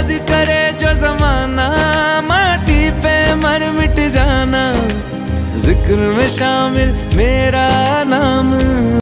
याद करे जो जमाना, माटी पे मर मिट जाना, जिक्र में शामिल मेरा नाम।